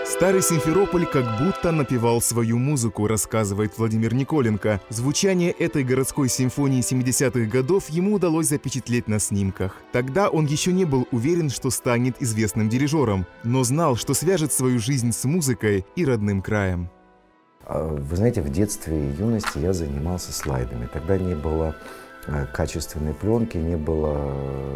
Старый Симферополь как будто напевал свою музыку, рассказывает Владимир Николенко. Звучание этой городской симфонии 70-х годов ему удалось запечатлеть на снимках. Тогда он еще не был уверен, что станет известным дирижером, но знал, что свяжет свою жизнь с музыкой и родным краем. Вы знаете, в детстве и юности я занимался слайдами. Тогда не было качественной пленки, не было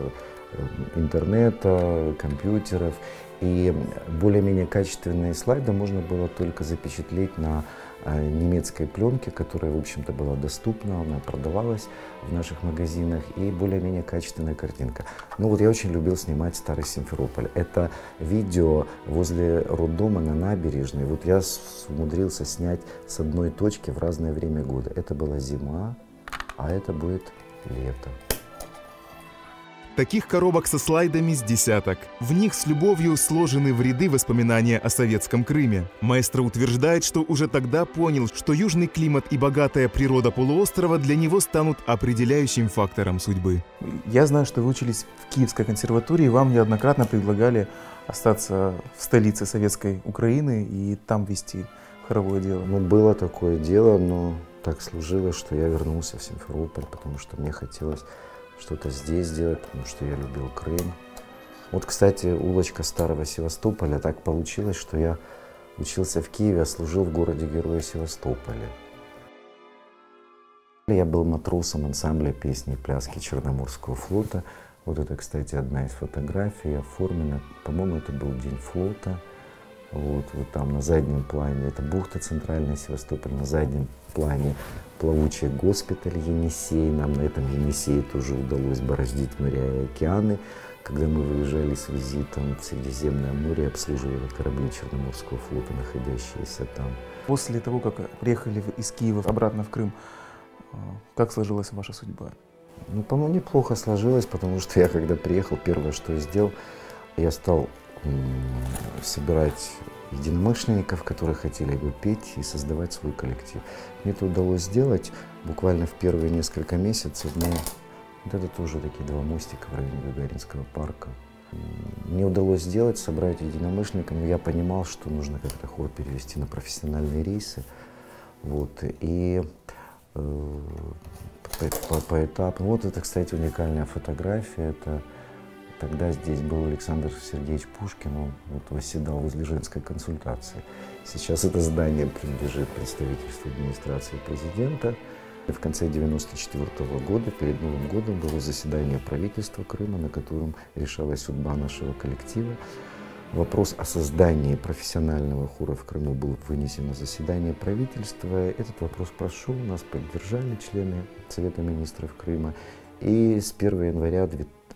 интернета, компьютеров. И более-менее качественные слайды можно было только запечатлеть на немецкой пленке, которая, в общем-то, была доступна, она продавалась в наших магазинах, и более-менее качественная картинка. Ну вот я очень любил снимать старый Симферополь. Это видео возле роддома на набережной. Вот я умудрился снять с одной точки в разное время года. Это была зима, а это будет лето. Таких коробок со слайдами с десяток. В них с любовью сложены в ряды воспоминания о советском Крыме. Маэстро утверждает, что уже тогда понял, что южный климат и богатая природа полуострова для него станут определяющим фактором судьбы. Я знаю, что вы учились в Киевской консерватории, и вам неоднократно предлагали остаться в столице советской Украины и там вести хоровое дело. Ну, было такое дело, но так сложилось, что я вернулся в Симферополь, потому что мне хотелось что-то здесь делать, потому что я любил Крым. Вот, кстати, улочка Старого Севастополя. Так получилось, что я учился в Киеве, а служил в городе-герое Севастополе. Я был матросом ансамбля песни и пляски Черноморского флота. Вот это, кстати, одна из фотографий, оформлена. По-моему, это был День флота. Вот там на заднем плане это бухта Центральная, Севастополь, на заднем плане плавучий госпиталь Енисей. Нам на этом Енисее тоже удалось бороздить моря и океаны, когда мы выезжали с визитом в Средиземное море, обслуживали корабли Черноморского флота, находящиеся там. После того, как приехали из Киева обратно в Крым, как сложилась ваша судьба? Ну, по-моему, неплохо сложилось, потому что я, когда приехал, первое, что я сделал, я стал собирать единомышленников, которые хотели бы петь и создавать свой коллектив. Мне это удалось сделать буквально в первые несколько месяцев, но вот это тоже такие два мостика в районе Гагаринского парка. Мне удалось сделать, собрать единомышленников, но я понимал, что нужно как-то хор перевести на профессиональные рейсы. Вот, и поэтапно. Вот это, кстати, уникальная фотография. Это тогда здесь был Александр Сергеевич Пушкин, он вот восседал возле женской консультации. Сейчас это здание принадлежит представительству администрации президента. В конце 1994 года, перед Новым годом, было заседание правительства Крыма, на котором решалась судьба нашего коллектива. Вопрос о создании профессионального хора в Крыму был вынесен на заседание правительства. Этот вопрос прошел, нас поддержали члены Совета министров Крыма. И с 1 января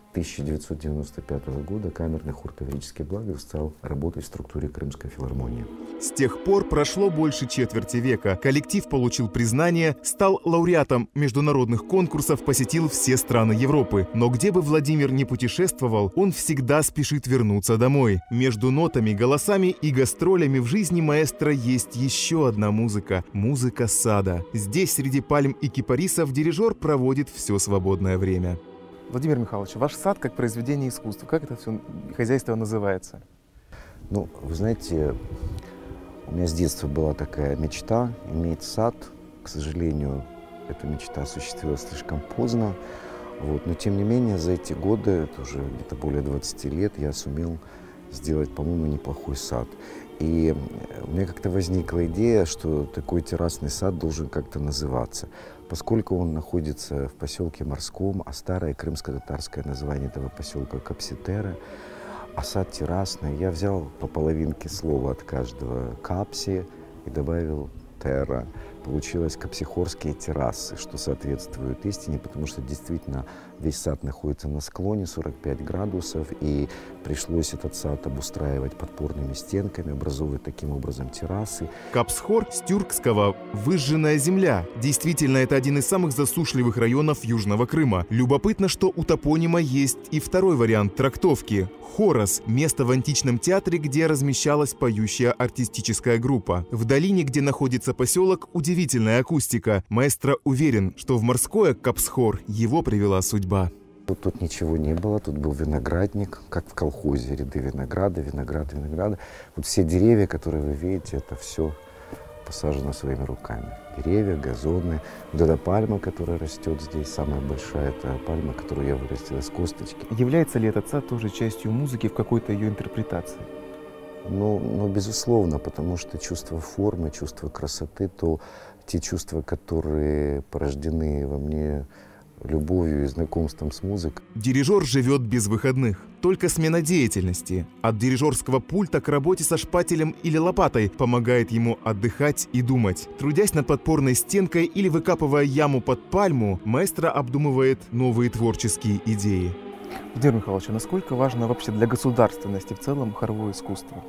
1995 года камерный хор «Таврический Благов» стал работать в структуре Крымской филармонии. С тех пор прошло больше четверти века. Коллектив получил признание, стал лауреатом международных конкурсов, посетил все страны Европы. Но где бы Владимир ни путешествовал, он всегда спешит вернуться домой. Между нотами, голосами и гастролями в жизни маэстро есть еще одна музыка – музыка сада. Здесь, среди пальм и кипарисов, дирижер проводит все свободное время. Владимир Михайлович, ваш сад как произведение искусства, как это все хозяйство называется? Ну, вы знаете, у меня с детства была такая мечта иметь сад. К сожалению, эта мечта осуществилась слишком поздно. Вот. Но тем не менее, за эти годы, это уже где-то более 20 лет, я сумел сделать, по-моему, неплохой сад. И у меня как-то возникла идея, что такой террасный сад должен как-то называться. Поскольку он находится в поселке Морском, а старое крымско-татарское название этого поселка Капситера, а сад террасный, я взял по половинке слова от каждого «капси» и добавил «терра». Получилось капсихорские террасы, что соответствует истине, потому что действительно весь сад находится на склоне 45 градусов, и пришлось этот сад обустраивать подпорными стенками, образовывать таким образом террасы. Капсхор с тюркского «выжженная земля». Действительно, это один из самых засушливых районов Южного Крыма. Любопытно, что у топонима есть и второй вариант трактовки – Хорос – место в античном театре, где размещалась поющая артистическая группа. В долине, где находится поселок, удивительная акустика. Маэстро уверен, что в морское Капсхор его привела судьба. Вот тут ничего не было, тут был виноградник, как в колхозе, ряды винограда, винограда. Вот все деревья, которые вы видите, это все посажено своими руками. Деревья, газоны. Вот эта пальма, которая растет здесь, самая большая, это пальма, которую я вырастил из косточки. Является ли этот сад тоже частью музыки в какой-то ее интерпретации? Ну, безусловно, потому что чувство формы, чувство красоты, то те чувства, которые порождены во мне любовью и знакомством с музыкой. Дирижер живет без выходных. Только смена деятельности от дирижерского пульта к работе со шпателем или лопатой помогает ему отдыхать и думать. Трудясь над подпорной стенкой или выкапывая яму под пальму, маэстро обдумывает новые творческие идеи. Владимир Михайлович, а насколько важно вообще для государственности в целом хоровое искусство?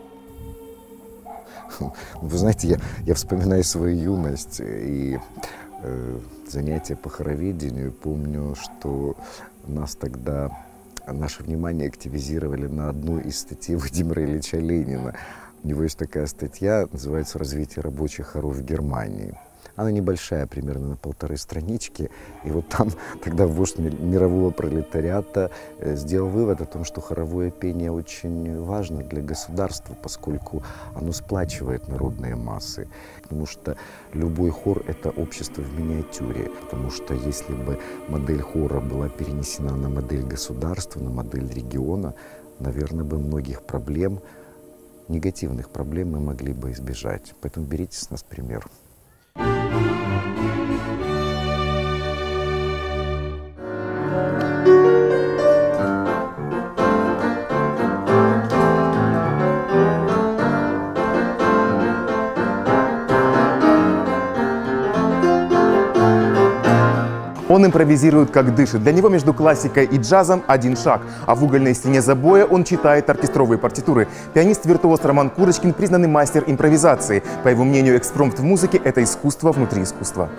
Вы знаете, я вспоминаю свою юность и занятия по хороведению. Помню, что нас тогда, наше внимание активизировали на одну из статей Владимира Ильича Ленина. У него есть такая статья, называется «Развитие рабочих хоров в Германии». Она небольшая, примерно на 1,5 странички. И вот там тогда вождь мирового пролетариата сделал вывод о том, что хоровое пение очень важно для государства, поскольку оно сплачивает народные массы. Потому что любой хор – это общество в миниатюре. Потому что если бы модель хора была перенесена на модель государства, на модель региона, наверное, бы многих проблем, негативных проблем мы могли бы избежать. Поэтому берите с нас пример. Он импровизирует, как дышит. Для него между классикой и джазом один шаг. А в угольной стене забоя он читает оркестровые партитуры. Пианист-виртуоз Роман Курочкин – признанный мастер импровизации. По его мнению, экспромт в музыке – это искусство внутри искусства.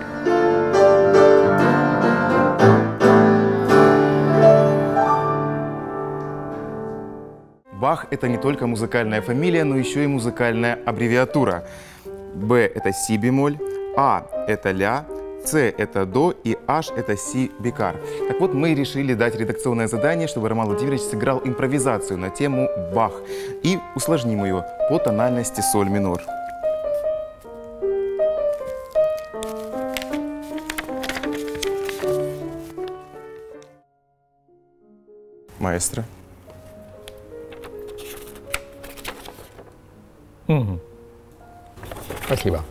Бах – это не только музыкальная фамилия, но еще и музыкальная аббревиатура. Б – это си-бемоль, А – это ля, С – это до и H – это си бикар. Так вот, мы решили дать редакционное задание, чтобы Роман Владимирович сыграл импровизацию на тему Бах. И усложним ее по тональности соль минор. Маэстро. Спасибо.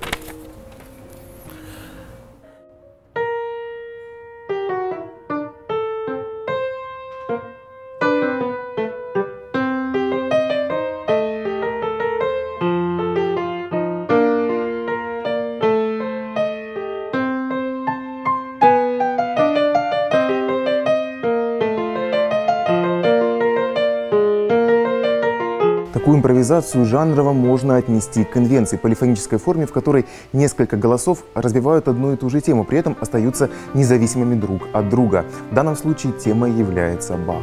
Такую импровизацию жанрово можно отнести к конвенции, полифонической форме, в которой несколько голосов развивают одну и ту же тему, при этом остаются независимыми друг от друга. В данном случае темой является Бах.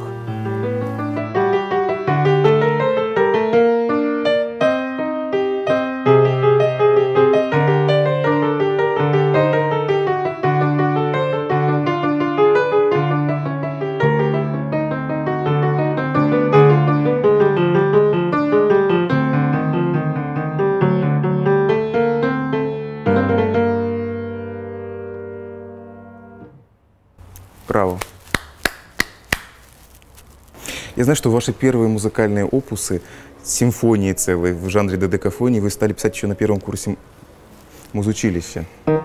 Браво. Я знаю, что ваши первые музыкальные опусы, симфонии целые в жанре додекафонии, вы стали писать еще на первом курсе музучилища.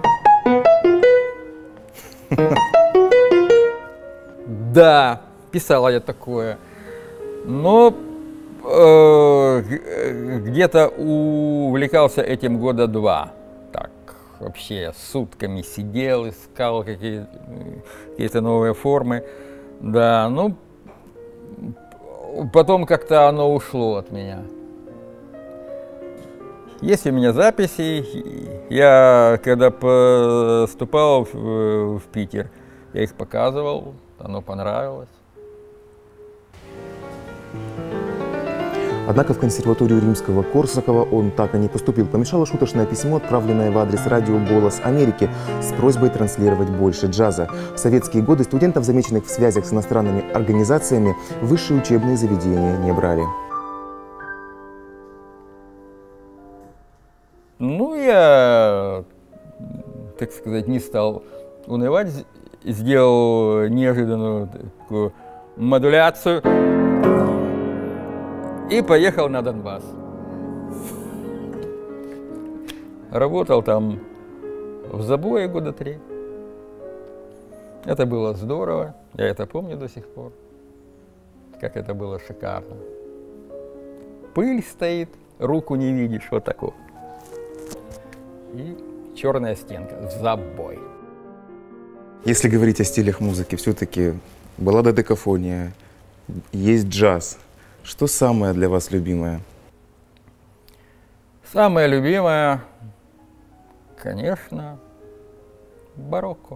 Да, писала я такое. Но где-то увлекался этим года 2. Так, вообще сутками сидел, искал какие-то новые формы. Да, ну, потом как-то оно ушло от меня. Есть у меня записи. Я, когда поступал в Питер, я их показывал, оно понравилось. Однако в консерваторию Римского-Корсакова он так и не поступил. Помешало шуточное письмо, отправленное в адрес радио «Голос Америки» с просьбой транслировать больше джаза. В советские годы студентов, замеченных в связях с иностранными организациями, высшие учебные заведения не брали. Ну, я, так сказать, не стал унывать, сделал неожиданную такую модуляцию и поехал на Донбасс. Работал там в забое года 3. Это было здорово, я это помню до сих пор, как это было шикарно. Пыль стоит, руку не видишь, вот такой. И черная стенка, забой. Если говорить о стилях музыки, все-таки баллада, декафония, есть джаз. Что самое для вас любимое? Самое любимое, конечно, барокко.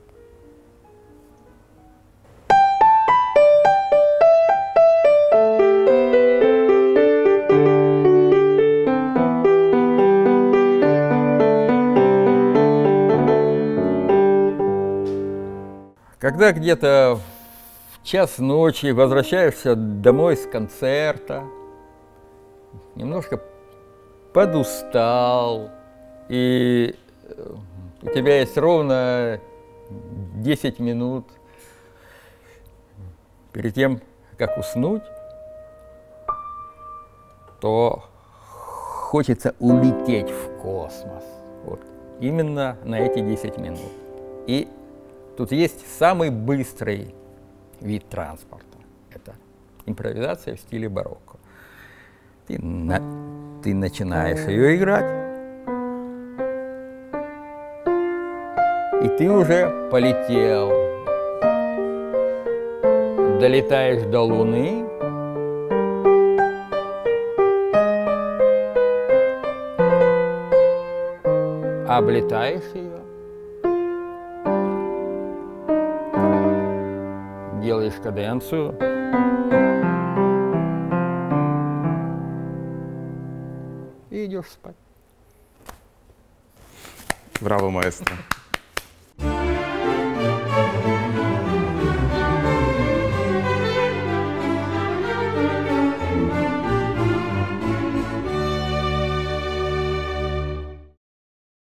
Когда где-то в час ночи возвращаешься домой с концерта, немножко подустал, и у тебя есть ровно 10 минут перед тем, как уснуть, то хочется улететь в космос. Вот. Именно на эти 10 минут. И тут есть самый быстрый вид транспорта. Это импровизация в стиле барокко. Ты начинаешь ее играть, и ты уже полетел. Долетаешь до Луны, облетаешь ее, делаешь каденцию, и идешь спать. Браво, маэстро.